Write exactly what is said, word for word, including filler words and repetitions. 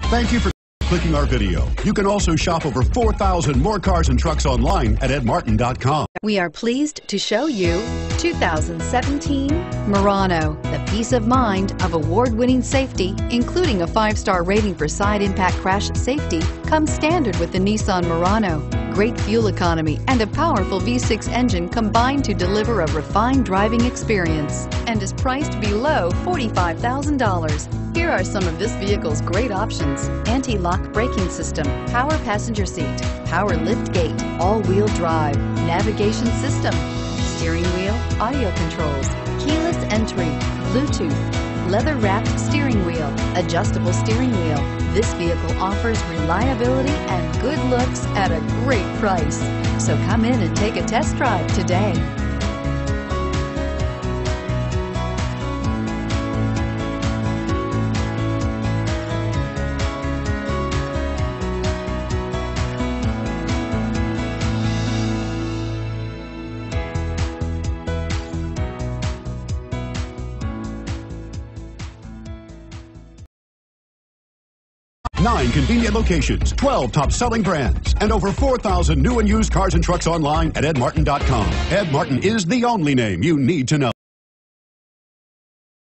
Thank you for clicking our video. You can also shop over four thousand more cars and trucks online at ed martin dot com. We are pleased to show you two thousand seventeen Murano. The peace of mind of award-winning safety, including a five-star rating for side impact crash safety, comes standard with the Nissan Murano. Great fuel economy and a powerful V six engine combine to deliver a refined driving experience and is priced below forty-five thousand dollars. Here are some of this vehicle's great options: anti-lock braking system, power passenger seat, power lift gate, all-wheel drive, navigation system, steering wheel audio controls, keyless entry, Bluetooth, leather-wrapped steering wheel, adjustable steering wheel. This vehicle offers reliability and good looks at a great price. So come in and take a test drive today. Nine convenient locations, twelve top-selling brands, and over four thousand new and used cars and trucks online at ed martin dot com. Ed Martin is the only name you need to know.